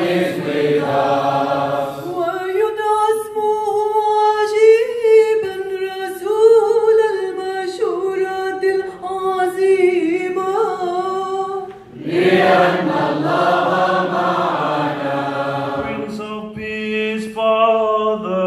is with us. ويدعى اسمه عجيبا رسول المشورة العظيمة لأن الله معنا. Prince of Peace, Father